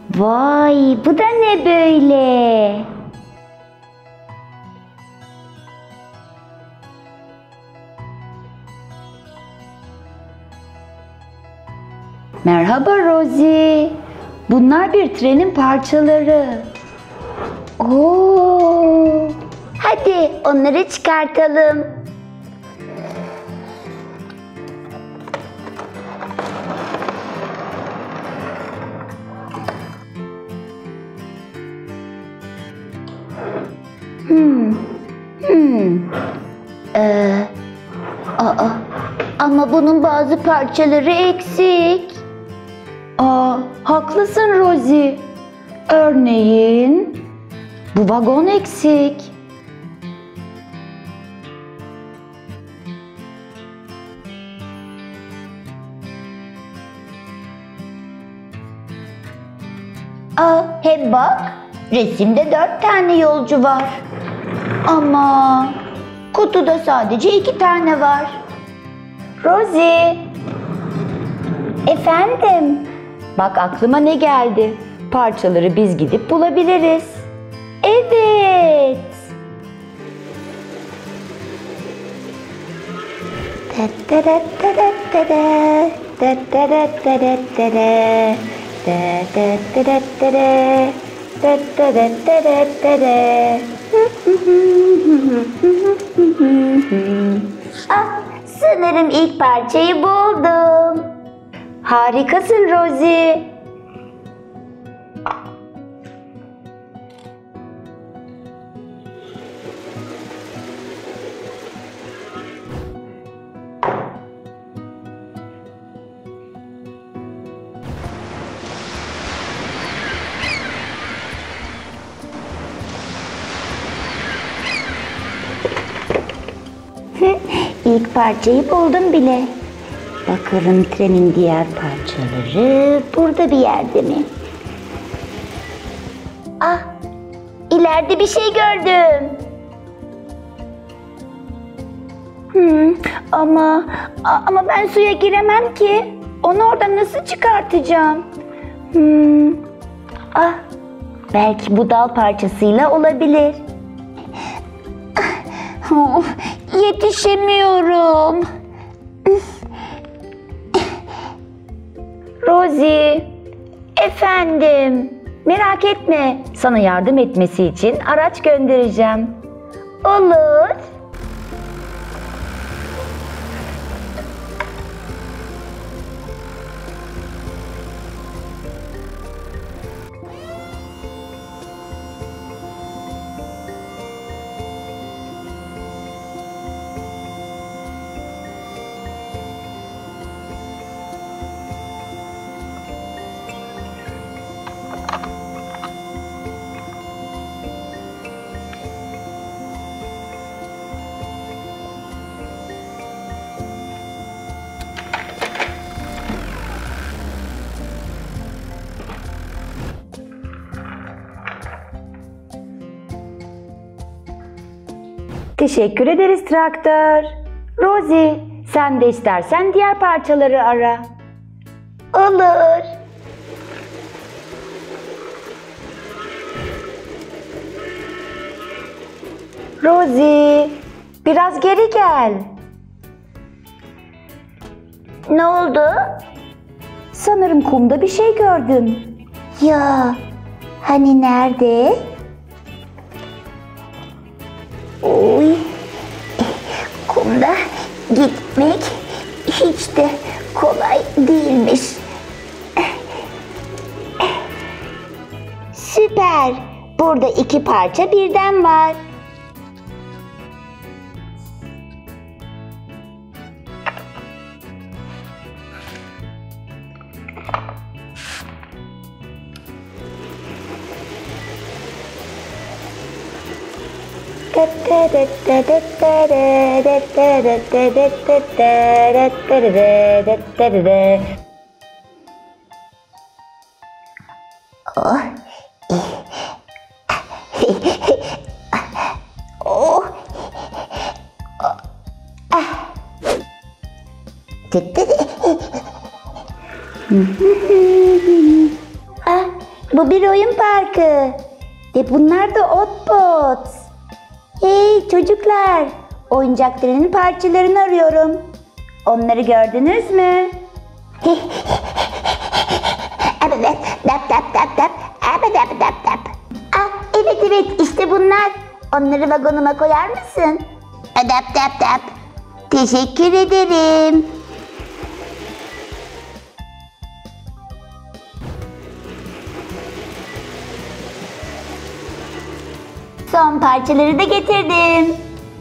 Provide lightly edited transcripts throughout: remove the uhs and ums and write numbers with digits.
Vay, bu da ne böyle? Merhaba Rosie. Bunlar bir trenin parçaları. Oo! Hadi onları çıkartalım. Ama bunun bazı parçaları eksik. Haklısın Rosie. Örneğin bu vagon eksik. Hem bak, resimde 4 tane yolcu var. Ama kutuda sadece 2 tane var. Rosie. Efendim? Bak aklıma ne geldi. Parçaları biz gidip bulabiliriz. Evet. Sanırım ilk parçayı buldum. Harikasın Rosie. İlk parçayı buldum bile. Bakalım trenin diğer parçaları burada bir yerde mi? İleride bir şey gördüm. Ama ben suya giremem ki. Onu oradan nasıl çıkartacağım? Belki bu dal parçasıyla olabilir. Yetişemiyorum. Rosie, efendim, merak etme. Sana yardım etmesi için araç göndereceğim. Olur. Teşekkür ederiz traktör. Rosie, sen de istersen diğer parçaları ara. Olur. Rosie, biraz geri gel. Ne oldu? Sanırım kumda bir şey gördüm. Ya, hani nerede? Oy, kumda gitmek hiç de kolay değilmiş. Süper, burada 2 parça birden var. Bu bir oyun parkı. Ve bunlar da Otbots. Hey çocuklar, oyuncak trenin parçalarını arıyorum. Onları gördünüz mü? Evet evet, işte bunlar. Onları vagonuma koyar mısın? Teşekkür ederim. Son parçaları da getirdim.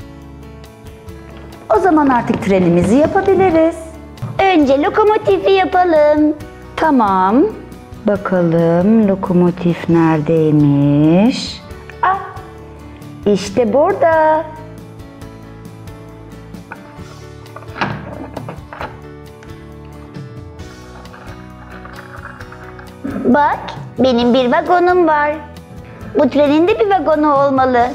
O zaman artık trenimizi yapabiliriz. Önce lokomotifi yapalım. Tamam. Bakalım lokomotif neredeymiş? Ah, işte burada. Bak, benim bir vagonum var. Bu trenin de bir vagonu olmalı.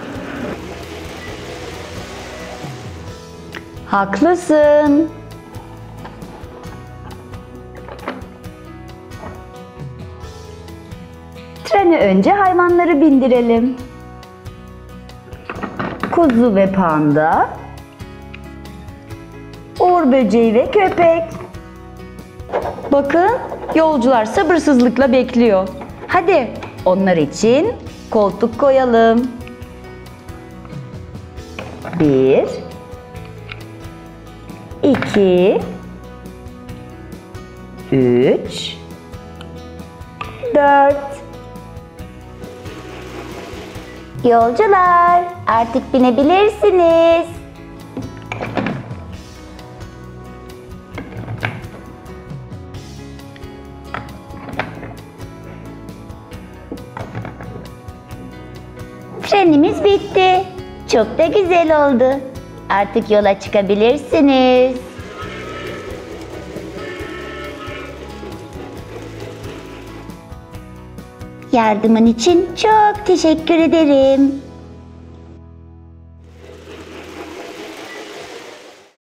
Haklısın. Trene önce hayvanları bindirelim. Kuzu ve panda, uğur böceği ve köpek. Bakın, yolcular sabırsızlıkla bekliyor. Hadi onlar için koltuk koyalım. 1, 2, 3, 4. Yolcular, artık binebilirsiniz. Trenimiz bitti. Çok da güzel oldu. Artık yola çıkabilirsiniz. Yardımın için çok teşekkür ederim.